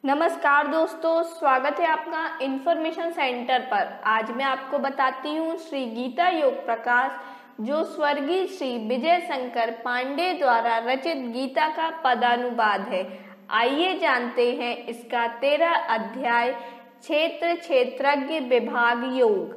नमस्कार दोस्तों, स्वागत है आपका इन्फॉर्मेशन सेंटर पर। आज मैं आपको बताती हूँ श्री गीता योग प्रकाश, जो स्वर्गीय श्री विजय शंकर पांडे द्वारा रचित गीता का पदानुवाद है। आइए जानते हैं इसका 13 अध्याय, क्षेत्र क्षेत्रज्ञ विभाग योग।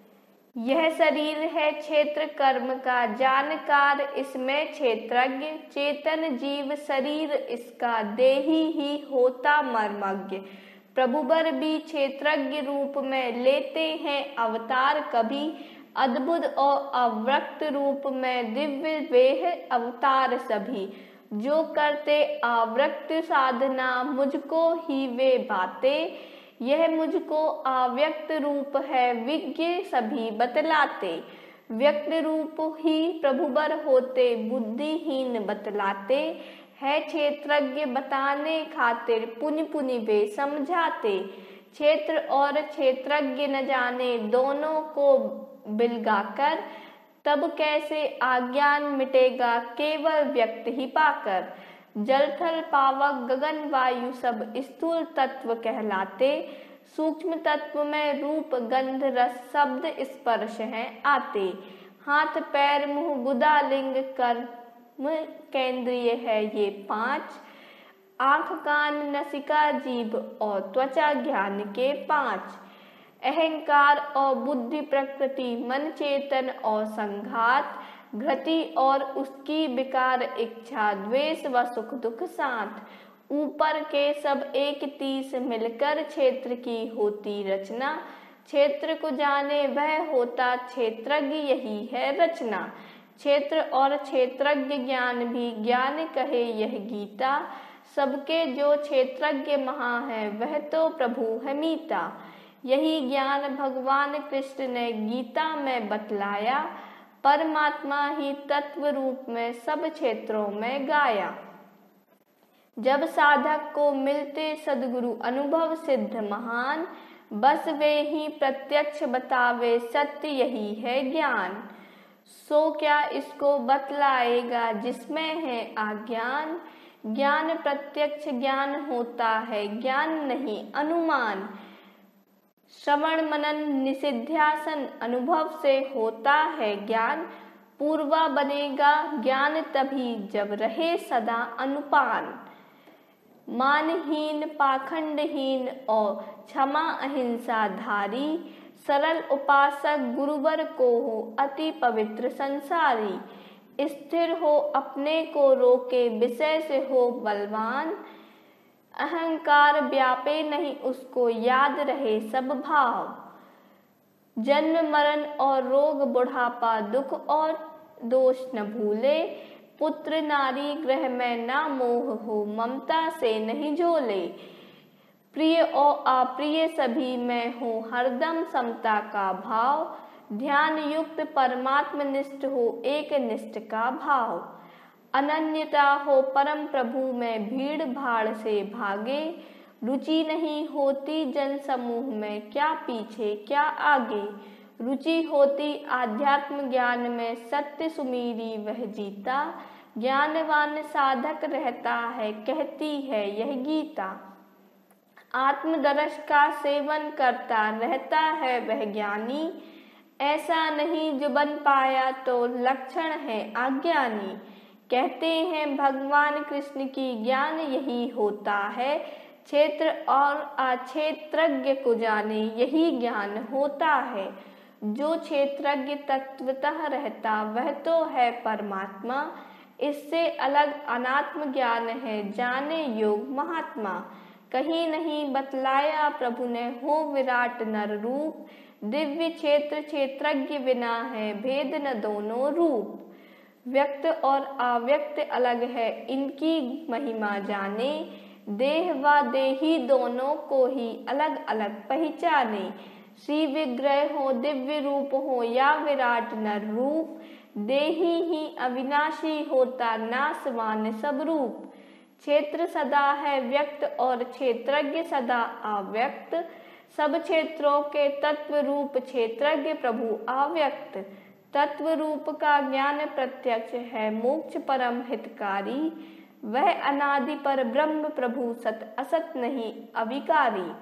यह शरीर है क्षेत्र कर्म का जानकार, इसमें क्षेत्रज्ञ चेतन जीव शरीर इसका देही ही होता मर्मज्ञ। प्रभुवर भी क्षेत्रज्ञ रूप में लेते हैं अवतार कभी, अद्भुत और अव्यक्त रूप में दिव्य वेह अवतार सभी। जो करते अव्यक्त साधना मुझको ही वे बातें, यह मुझको अव्यक्त रूप है विज्ञ सभी बतलाते। व्यक्त रूप ही प्रभुवर होते बुद्धिहीन बतलाते, है क्षेत्रज्ञ बताने खातिर पुनि पुनि वे समझाते। क्षेत्र और क्षेत्रज्ञ न जाने दोनों को बिलगाकर, तब कैसे अज्ञान मिटेगा केवल व्यक्त ही पाकर। जल थल पावक गगन वायु सब स्थूल तत्व कहलाते, सूक्ष्म तत्व में रूप गंध रस शब्द स्पर्श हैं आते। हाथ पैर मुंह गुदा लिंग कर्म केंद्रीय है ये 5, आँख कान नसिका जीभ और त्वचा ज्ञान के 5। अहंकार और बुद्धि प्रकृति मन चेतन और संघात, घृति और उसकी विकार इच्छा द्वेष व सुख दुख साथ। ऊपर के सब एक 30 मिलकर क्षेत्र की होती रचना, क्षेत्र को जाने वह होता क्षेत्रज्ञ यही है रचना। क्षेत्र और क्षेत्रज्ञ ज्ञान भी ज्ञान कहे यह गीता, सबके जो क्षेत्रज्ञ महा है वह तो प्रभु है मीता। यही ज्ञान भगवान कृष्ण ने गीता में बतलाया, परमात्मा ही तत्व रूप में सब क्षेत्रों में गाया। जब साधक को मिलते सद्गुरु अनुभव सिद्ध महान, बस वे ही प्रत्यक्ष बतावे सत्य यही है ज्ञान। सो क्या इसको बतलाएगा जिसमें है अज्ञान, ज्ञान प्रत्यक्ष ज्ञान होता है ज्ञान नहीं अनुमान। श्रवण मनन निषिध्यासन अनुभव से होता है ज्ञान, पूर्वा बनेगा ज्ञान तभी जब रहे सदा अनुपान। मानहीन पाखंडहीन और क्षमा अहिंसा धारी, सरल उपासक गुरुवर को हो अति पवित्र संसारी। स्थिर हो अपने को रोके विषय से हो बलवान, अहंकार व्यापे नहीं उसको याद रहे सब भाव। जन्म मरण और रोग बुढ़ापा दुख और दोष न भूले, पुत्र नारी ग्रह में ना मोह हो ममता से नहीं झोले। प्रिय और अप्रिय सभी में हो हरदम समता का भाव, ध्यान युक्त परमात्मनिष्ठ हो एक निष्ठ का भाव। अनन्यता हो परम प्रभु में भीड़ भाड़ से भागे, रुचि नहीं होती जन समूह में क्या पीछे क्या आगे। रुचि होती आध्यात्म ज्ञान में सत्य सुमीरी वह जीता, ज्ञानवान साधक रहता है कहती है यह गीता। आत्मदर्श का सेवन करता रहता है वह ज्ञानी, ऐसा नहीं जो बन पाया तो लक्षण है अज्ञानी। कहते हैं भगवान कृष्ण की ज्ञान यही होता है, क्षेत्र और अक्षेत्रज्ञ को जाने यही ज्ञान होता है। जो क्षेत्रज्ञ तत्वतः रहता वह तो है परमात्मा, इससे अलग अनात्म ज्ञान है जाने योग महात्मा। कहीं नहीं बतलाया प्रभु ने हो विराट नर रूप, दिव्य क्षेत्र क्षेत्रज्ञ बिना है भेद न दोनों रूप। व्यक्त और अव्यक्त अलग है इनकी महिमा जाने, देह व देही दोनों को ही अलग अलग पहचाने। श्री विग्रह हो दिव्य रूप हो या विराट नर रूप, देही ही अविनाशी होता नासवान सब रूप। क्षेत्र सदा है व्यक्त और क्षेत्रज्ञ सदा अव्यक्त, सब क्षेत्रों के तत्व रूप क्षेत्रज्ञ प्रभु अव्यक्त। तत्व रूप का ज्ञान प्रत्यक्ष है मोक्ष परम हितकारी, वह अनादि पर ब्रह्म प्रभु सत असत नहीं अविकारी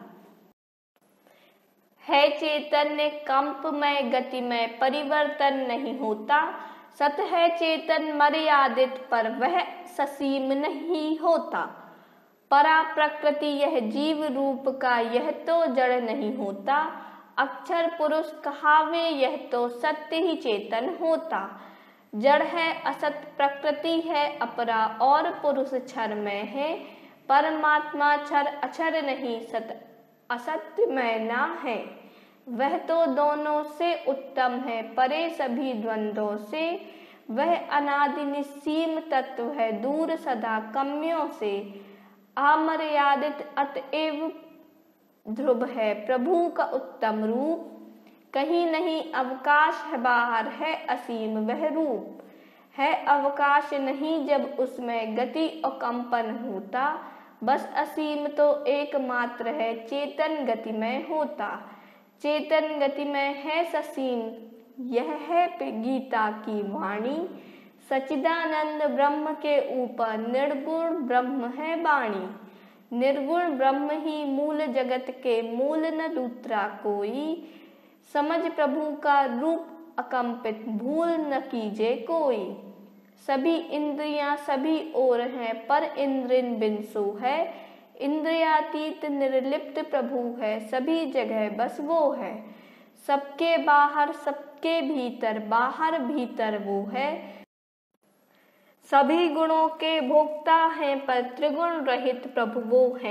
है। चैतन्य कंप में गति में परिवर्तन नहीं होता। सत है चेतन मर्यादित पर वह ससीम नहीं होता। परा प्रकृति यह जीव रूप का यह तो जड़ नहीं होता। अक्षर पुरुष कहावे यह तो सत्य ही चेतन होता। जड़ है असत प्रकृति है अपरा और पुरुष क्षर में है। परमात्मा क्षर अक्षर नहीं सत असत्य में ना है। वह तो दोनों से उत्तम है परे सभी द्वंद्वों से। वह अनादि निस्सीम तत्व है दूर सदा कम्यों से। अमर्यादित अतएव ध्रुव है प्रभु का उत्तम रूप। कहीं नहीं अवकाश है बाहर है असीम वह रूप। है अवकाश नहीं जब उसमें गति और कंपन होता। बस असीम तो एकमात्र है चेतन गति में होता। चेतन गति में है ससीम यह है गीता की वाणी। सच्चिदानंद ब्रह्म के ऊपर निर्गुण ब्रह्म है वाणी। निर्गुण ब्रह्म ही मूल जगत के मूल न दूसरा कोई। समझ प्रभु का रूप अकंपित भूल न कीजे कोई। सभी इंद्रियां सभी ओर हैं पर इंद्रिन बिन सो है। इंद्रियातीत निर्लिप्त प्रभु है सभी जगह बस वो है। सबके बाहर सबके भीतर बाहर भीतर वो है। सभी गुणों के भोक्ता हैं पर त्रिगुण रहित प्रभु वो है।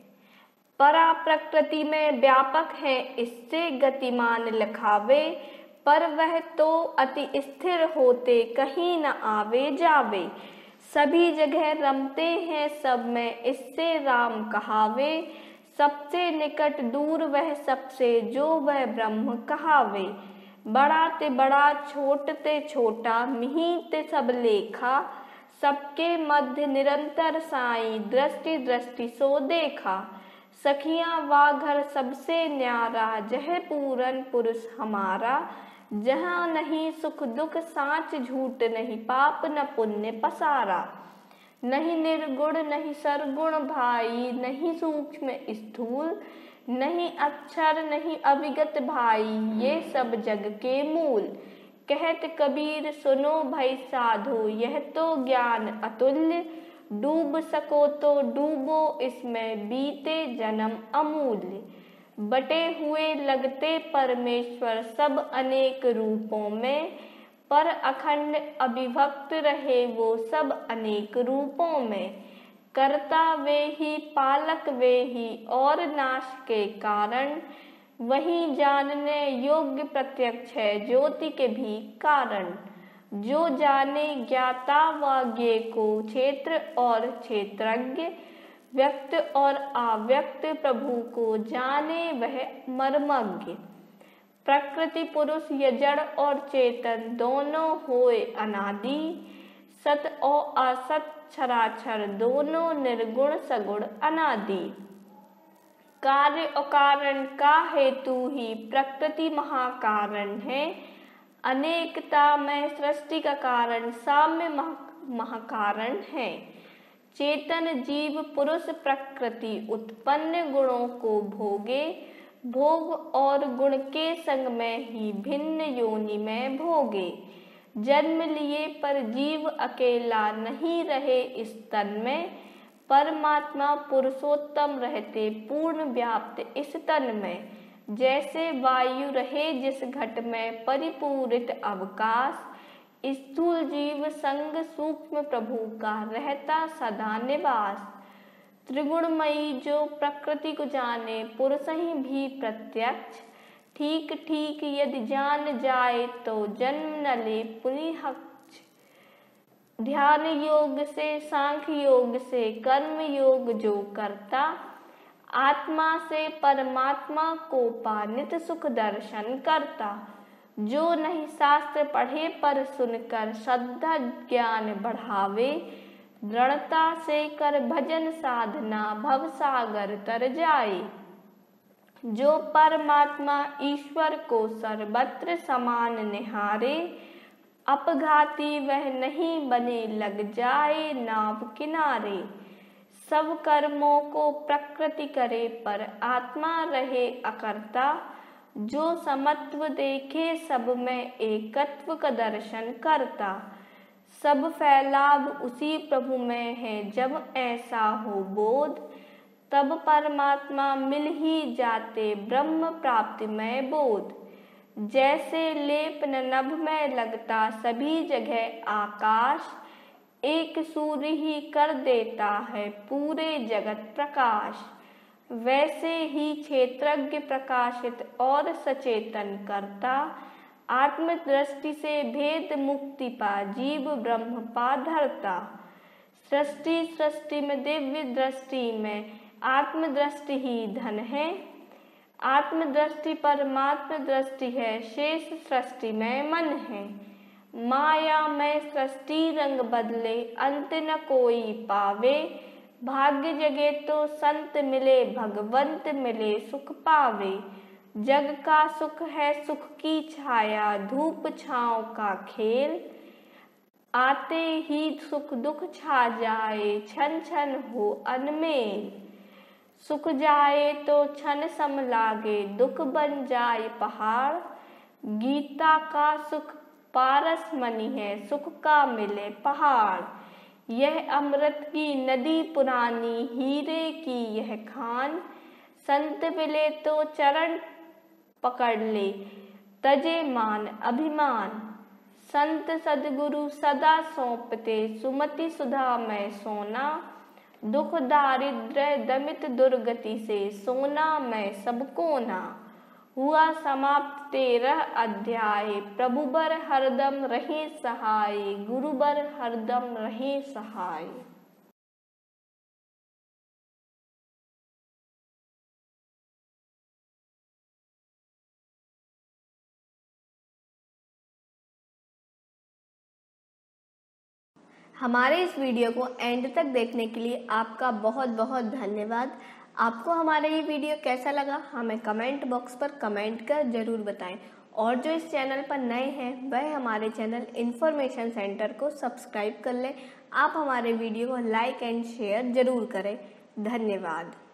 परा प्रकृति में व्यापक है इससे गतिमान लखावे। पर वह तो अति स्थिर होते कहीं न आवे जावे। सभी जगह रमते हैं सब में इससे राम कहावे। सबसे निकट दूर वह सबसे जो वह ब्रह्म कहावे। बड़ा ते बड़ा छोट ते छोटा मिही ते सब लेखा। सबके मध्य निरंतर साई दृष्टि दृष्टि सो देखा। सखियां वा घर सबसे न्यारा जह पूरन पुरुष हमारा। जहाँ नहीं सुख दुख साच झूठ नहीं पाप न पुण्य पसारा। नहीं निर्गुण नहीं सरगुण भाई नहीं सूक्ष्म स्थूल। नहीं अक्षर नहीं अविगत भाई ये सब जग के मूल। कहत कबीर सुनो भई साधो यह तो ज्ञान अतुल्य। डूब सको तो डूबो इसमें बीते जन्म अमूल्य। बटे हुए लगते परमेश्वर सब अनेक रूपों में। पर अखंड अविभक्त रहे वो सब अनेक रूपों में। कर्ता वे ही पालक वे ही और नाश के कारण। वही जानने योग्य प्रत्यक्ष है ज्योति के भी कारण। जो जाने ज्ञाता व ज्ञेय को क्षेत्र और क्षेत्रज्ञ। व्यक्त और अव्यक्त प्रभु को जाने वह मर्मज्ञ। प्रकृति पुरुष ये जड़ और चेतन दोनों होए अनादि। सत और असत क्षराक्षर दोनों निर्गुण सगुण अनादि। कार्य और कारण का हेतु ही प्रकृति महाकारण है। अनेकता में सृष्टि का कारण साम्य महाकारण है। चेतन जीव पुरुष प्रकृति उत्पन्न गुणों को भोगे। भोग और गुण के संग में ही भिन्न योनि में भोगे। जन्म लिए पर जीव अकेला नहीं रहे इस तन में। परमात्मा पुरुषोत्तम रहते पूर्ण व्याप्त इस तन में। जैसे वायु रहे जिस घट में परिपूरित अवकाश। स्थूल जीव संग सूक्ष्म प्रभु का रहता सदा निवास। त्रिगुणमयी जो प्रकृति को जाने पुरुष ही भी प्रत्यक्ष। ठीक ठीक यदि जान जाए तो जन्म न ले पुनिहक्ष। ध्यान योग से सांख्य योग से कर्म योग जो करता। आत्मा से परमात्मा को पानित सुख दर्शन करता। जो नहीं शास्त्र पढ़े पर सुनकर श्रद्धा ज्ञान बढ़ावे। दृढ़ता से कर भजन साधना भव सागर तर जाए। जो परमात्मा ईश्वर को सर्वत्र समान निहारे। अपघाती वह नहीं बने, लग जाए नाव किनारे। सब कर्मों को प्रकृति करे, पर आत्मा रहे अकर्ता। जो समत्व देखे सब में, एकत्व का दर्शन करता। सब फैलाव उसी प्रभु में है, जब ऐसा हो बोध। तब परमात्मा मिल ही जाते, ब्रह्म प्राप्ति में बोध। जैसे लेप नभ में लगता, सभी जगह आकाश। एक सूर्य ही कर देता है, पूरे जगत प्रकाश। वैसे ही क्षेत्रज्ञ प्रकाशित और सचेतन करता। आत्मदृष्टि से भेद मुक्ति पा, जीव ब्रह्म पा धरता। सृष्टि में दिव्य दृष्टि में, आत्मदृष्टि ही धन है। आत्मदृष्टि परमात्म दृष्टि है, शेष सृष्टि में मन है। माया में सृष्टि रंग बदले, अंत न कोई पावे। भाग्य जगे तो संत मिले, भगवंत मिले सुख पावे। जग का सुख है सुख की छाया, धूप छाँव का खेल। आते ही सुख दुख छा जाए, छन छन हो अनमेल। सुख जाए तो क्षण सम लागे, दुख बन जाए पहाड़। गीता का सुख पारस मणि है, सुख का मिले पहाड़। यह अमृत की नदी पुरानी, हीरे की यह खान। संत मिले तो चरण पकड़ ले, तजे मान अभिमान। संत सदगुरु सदा सौंपते, सुमति सुधा में सोना। दुख दारिद्र्य दमित दुर्गति से, सोना में सबको ना। हुआ समाप्त 13 अध्याय, प्रभु बर हरदम रहे सहाय, गुरु बर हरदम रहे सहाय। हमारे इस वीडियो को एंड तक देखने के लिए आपका बहुत बहुत धन्यवाद। आपको हमारा ये वीडियो कैसा लगा हमें कमेंट बॉक्स पर कमेंट कर जरूर बताएं। और जो इस चैनल पर नए हैं वह हमारे चैनल इन्फॉर्मेशन सेंटर को सब्सक्राइब कर लें। आप हमारे वीडियो को लाइक एंड शेयर जरूर करें। धन्यवाद।